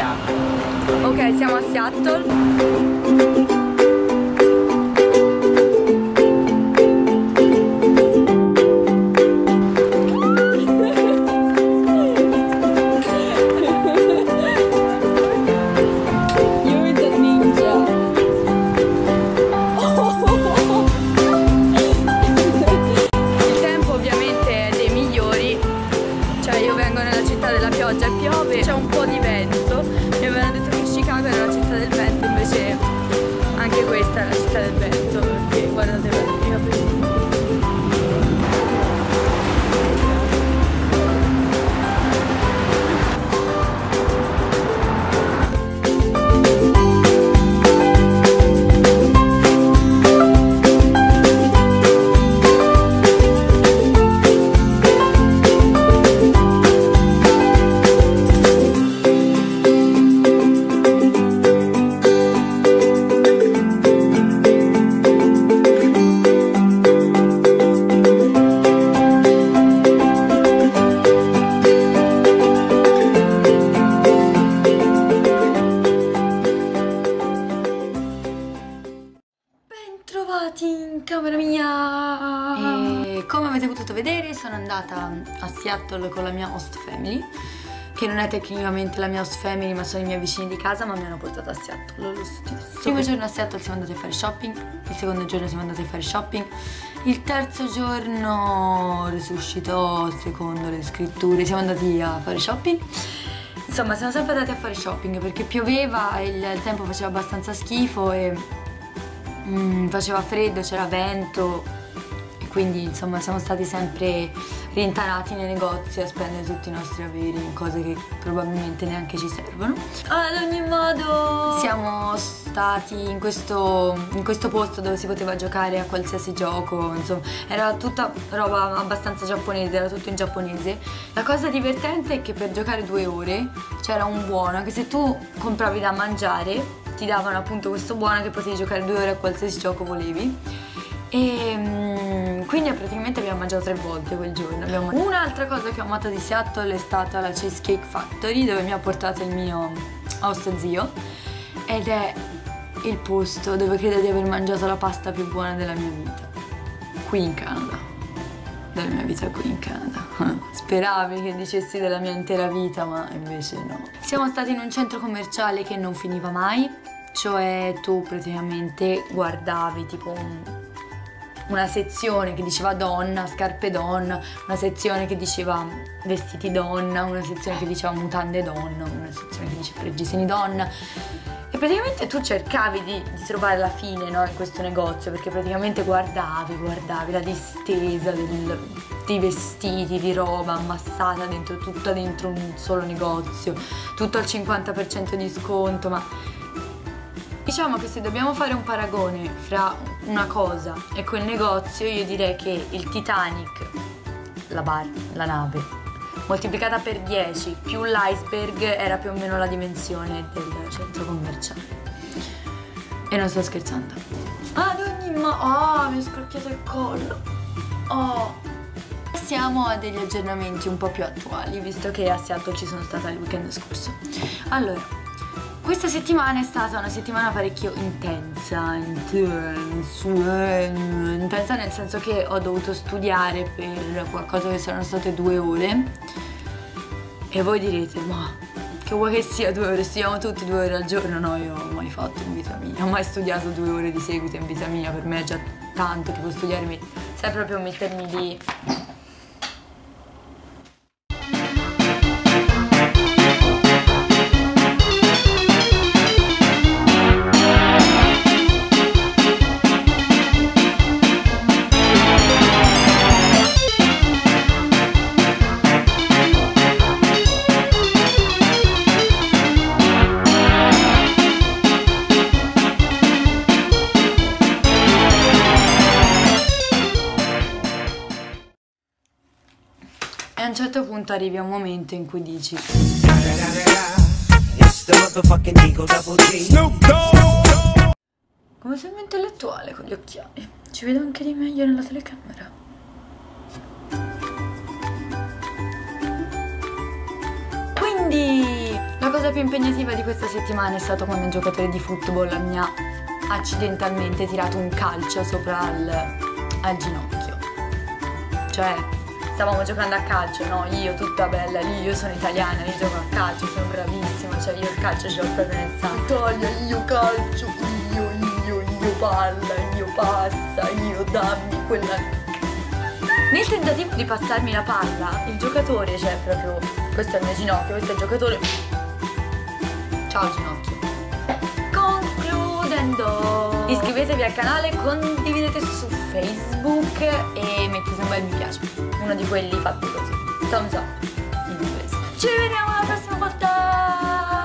ninja. Ok, siamo a Seattle. Pioggia e piove, c'è un po' di vento. Mi avevano detto che Chicago era la città del vento, invece anche questa è la città del vento, perché guardate i capelli. Bentrovati in camera mia! E come avete potuto vedere sono andata a Seattle con la mia host family, che non è tecnicamente la mia host family ma sono i miei vicini di casa, ma mi hanno portato a Seattle lo stesso. Il primo giorno a Seattle siamo andati a fare shopping, il secondo giorno siamo andati a fare shopping, il terzo giorno resuscitò secondo le scritture, siamo andati a fare shopping. Insomma, siamo sempre andati a fare shopping perché pioveva e il tempo faceva abbastanza schifo e faceva freddo, c'era vento e quindi insomma siamo stati sempre rintanati nei negozi a spendere tutti i nostri averi in cose che probabilmente neanche ci servono. Ad ogni modo siamo stati in questo posto dove si poteva giocare a qualsiasi gioco, insomma era tutta roba abbastanza giapponese, era tutto in giapponese. La cosa divertente è che per giocare 2 ore c'era un buono che se tu compravi da mangiare ti davano appunto questo buono che potevi giocare 2 ore a qualsiasi gioco volevi. E quindi praticamente abbiamo mangiato 3 volte quel giorno. Un'altra cosa che ho amato di Seattle è stata la Cheesecake Factory, dove mi ha portato il mio host zio, ed è il posto dove credo di aver mangiato la pasta più buona della mia vita qui in Canada. Della mia vita qui in Canada. Speravi che dicessi della mia intera vita, ma invece no. Siamo stati in un centro commerciale che non finiva mai, cioè tu praticamente guardavi tipo una sezione che diceva donna, scarpe donna, una sezione che diceva vestiti donna, una sezione che diceva mutande donna, una sezione che diceva reggiseni donna. E praticamente tu cercavi di trovare la fine, no, in questo negozio, perché praticamente guardavi la distesa dei vestiti, di roba ammassata dentro, tutta dentro un solo negozio, tutto al 50% di sconto, ma diciamo che se dobbiamo fare un paragone fra una cosa e quel negozio, io direi che il Titanic, la nave, moltiplicata per 10 più l'iceberg era più o meno la dimensione del centro commerciale. E non sto scherzando. Ad ogni modo, mi ho scrocchiato il collo. Passiamo a degli aggiornamenti un po' più attuali, visto che a Seattle ci sono stata il weekend scorso. Allora, questa settimana è stata una settimana parecchio intensa nel senso che ho dovuto studiare per qualcosa che saranno state 2 ore. E voi direte, ma che vuoi che sia 2 ore? Studiamo tutti 2 ore al giorno? No, io non ho mai fatto in vita mia, ho mai studiato 2 ore di seguito in vita mia, per me è già tanto, tipo studiarmi, sai, proprio mettermi lì. E a un certo punto arrivi a un momento in cui dici come sei un intellettuale con gli occhiali, ci vedo anche di meglio nella telecamera. Quindi La cosa più impegnativa di questa settimana è stato quando un giocatore di football mi ha accidentalmente tirato un calcio sopra al ginocchio. Cioè, stavamo giocando a calcio, no? Io tutta bella lì, io sono italiana, io gioco a calcio, sono bravissima, cioè io il calcio ce l'ho proprio nel sangue. Italia, io calcio, io palla, io passa, io dammi quella... Nel tentativo di passarmi la palla, il giocatore, cioè proprio, questo è il mio ginocchio, questo è il giocatore... Ciao ginocchio. Concludendo, iscrivetevi al canale, condividete su Facebook e mettete un bel mi piace, uno di quelli fatti così, thumbs up in inglese. Ci vediamo alla prossima volta.